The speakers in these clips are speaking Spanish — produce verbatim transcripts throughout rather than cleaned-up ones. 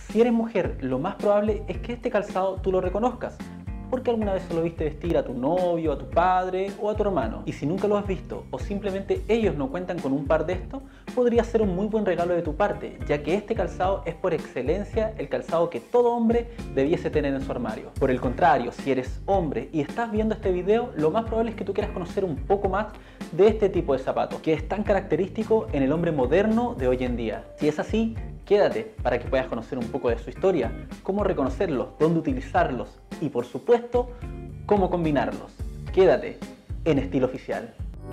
Si eres mujer, lo más probable es que este calzado tú lo reconozcas, porque alguna vez se lo viste vestir a tu novio, a tu padre o a tu hermano. Y si nunca lo has visto o simplemente ellos no cuentan con un par de estos, podría ser un muy buen regalo de tu parte, ya que este calzado es por excelencia el calzado que todo hombre debiese tener en su armario. Por el contrario, si eres hombre y estás viendo este video, lo más probable es que tú quieras conocer un poco más de este tipo de zapatos, que es tan característico en el hombre moderno de hoy en día. Si es así, quédate para que puedas conocer un poco de su historia, cómo reconocerlos, dónde utilizarlos y por supuesto, cómo combinarlos. Quédate en Estilo Oficial.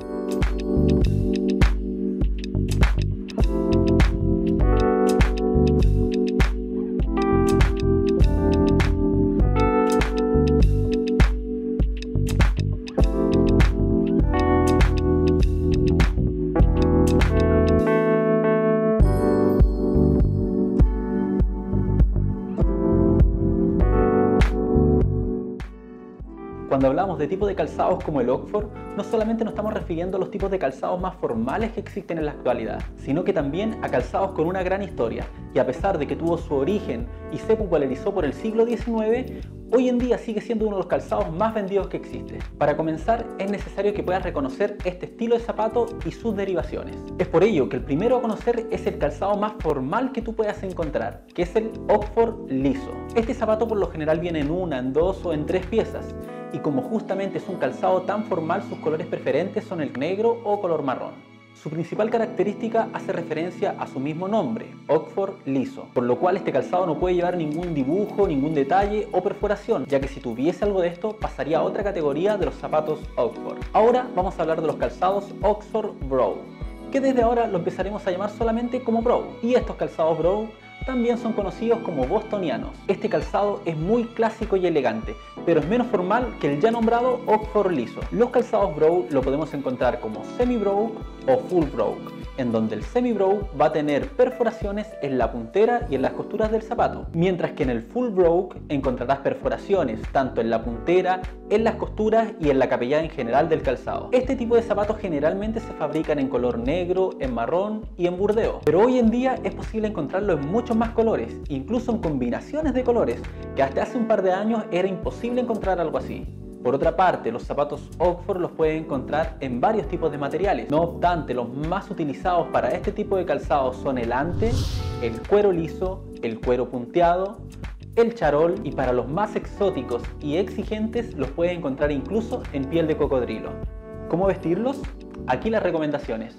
Cuando hablamos de tipos de calzados como el Oxford, no solamente nos estamos refiriendo a los tipos de calzados más formales que existen en la actualidad, sino que también a calzados con una gran historia, y a pesar de que tuvo su origen y se popularizó por el siglo diecinueve, hoy en día sigue siendo uno de los calzados más vendidos que existe. Para comenzar, es necesario que puedas reconocer este estilo de zapato y sus derivaciones. Es por ello que el primero a conocer es el calzado más formal que tú puedas encontrar, que es el Oxford liso. Este zapato por lo general viene en una, en dos o en tres piezas, y como justamente es un calzado tan formal, sus colores preferentes son el negro o color marrón. Su principal característica hace referencia a su mismo nombre, Oxford liso, por lo cual este calzado no puede llevar ningún dibujo, ningún detalle o perforación, ya que si tuviese algo de esto pasaría a otra categoría de los zapatos Oxford. Ahora vamos a hablar de los calzados Oxford Brogue, que desde ahora lo empezaremos a llamar solamente como Brogue, y estos calzados Brogue también son conocidos como bostonianos. Este calzado es muy clásico y elegante, pero es menos formal que el ya nombrado Oxford liso. Los calzados Brogue lo podemos encontrar como semi Brogue o full Brogue, en donde el semi Brogue va a tener perforaciones en la puntera y en las costuras del zapato, mientras que en el full Brogue encontrarás perforaciones tanto en la puntera, en las costuras y en la capellada en general del calzado. Este tipo de zapatos generalmente se fabrican en color negro, en marrón y en burdeo, pero hoy en día es posible encontrarlo en muchos más colores, incluso en combinaciones de colores, que hasta hace un par de años era imposible encontrar algo así. Por otra parte, los zapatos Oxford los pueden encontrar en varios tipos de materiales. No obstante, los más utilizados para este tipo de calzado son el ante, el cuero liso, el cuero punteado, el charol, y para los más exóticos y exigentes los pueden encontrar incluso en piel de cocodrilo. ¿Cómo vestirlos? Aquí las recomendaciones.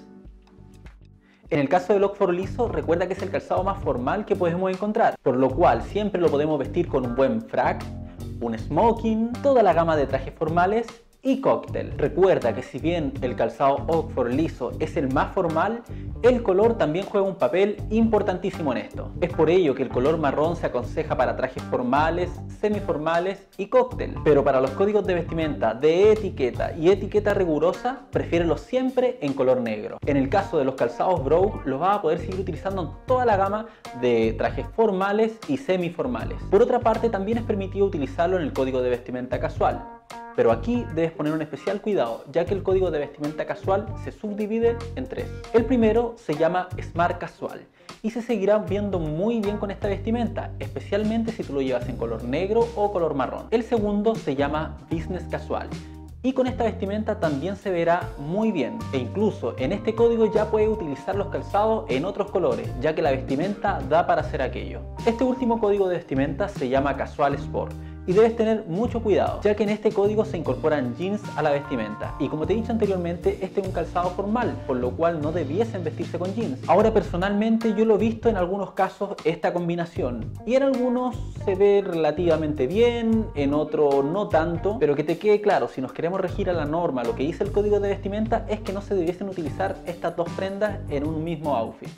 En el caso del Oxford liso, recuerda que es el calzado más formal que podemos encontrar, por lo cual siempre lo podemos vestir con un buen frac, un smoking, toda la gama de trajes formales y cóctel. Recuerda que si bien el calzado Oxford liso es el más formal, el color también juega un papel importantísimo en esto. Es por ello que el color marrón se aconseja para trajes formales, semiformales y cóctel, pero para los códigos de vestimenta de etiqueta y etiqueta rigurosa, prefiérelo siempre en color negro. En el caso de los calzados Brogue, los vas a poder seguir utilizando en toda la gama de trajes formales y semiformales. Por otra parte, también es permitido utilizarlo en el código de vestimenta casual, pero aquí debes poner un especial cuidado, ya que el código de vestimenta casual se subdivide en tres. El primero se llama Smart Casual y se seguirá viendo muy bien con esta vestimenta, especialmente si tú lo llevas en color negro o color marrón. El segundo se llama Business Casual y con esta vestimenta también se verá muy bien, e incluso en este código ya puedes utilizar los calzados en otros colores, ya que la vestimenta da para hacer aquello. Este último código de vestimenta se llama Casual Sport y debes tener mucho cuidado, ya que en este código se incorporan jeans a la vestimenta, y como te he dicho anteriormente, este es un calzado formal, por lo cual no debiesen vestirse con jeans. Ahora, personalmente yo lo he visto en algunos casos esta combinación, y en algunos se ve relativamente bien, en otros no tanto, pero que te quede claro, si nos queremos regir a la norma, lo que dice el código de vestimenta es que no se debiesen utilizar estas dos prendas en un mismo outfit.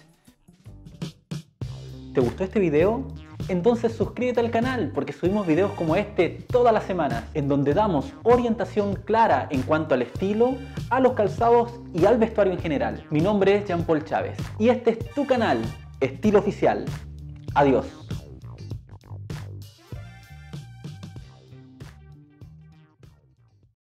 ¿Te gustó este video? Entonces suscríbete al canal, porque subimos videos como este todas las semanas, en donde damos orientación clara en cuanto al estilo, a los calzados y al vestuario en general. Mi nombre es Jean Paul Chávez y este es tu canal, Estilo Oficial. Adiós.